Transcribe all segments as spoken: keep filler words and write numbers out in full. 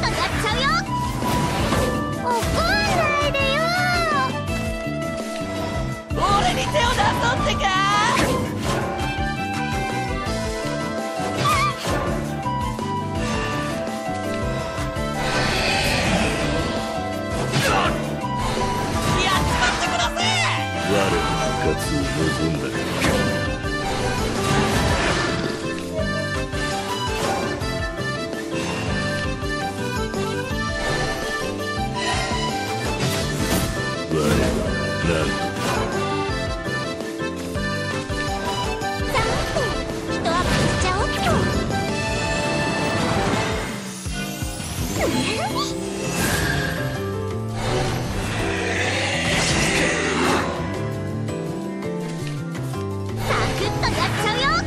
とやっちゃうよ。怒んないでよ。 俺に手を出そうってか。やっちまってくだせ。 我の復活を望んだか。我は何とさて、一アップしちゃおっと。サクッとやっちゃうよ。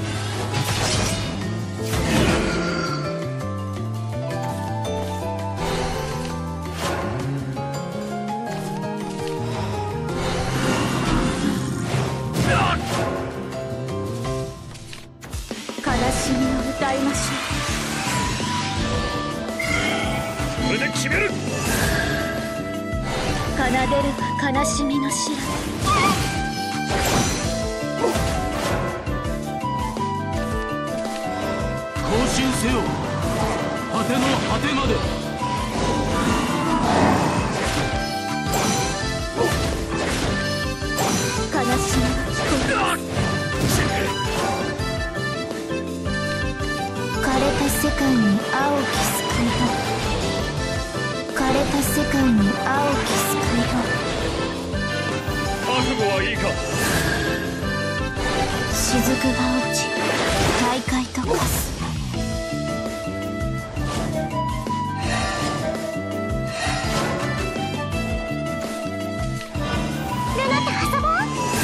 悲しみを歌いましょう。 これで決める。 奏でるは悲しみの知ら行進せよ、果ての果てまで。 悲しみが聞こえる。枯れた世界に青き救いを。枯れた世界に青き救いを。 覚悟はいいか。 雫が落ち、大海と化す。ルナと遊ぼう。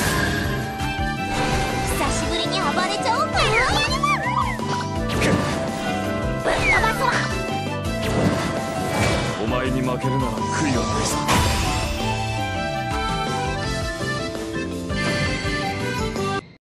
久しぶりに暴れちゃおうかよ。ぶっ飛ばすわ。 お前に負けるなら悔いはないさ。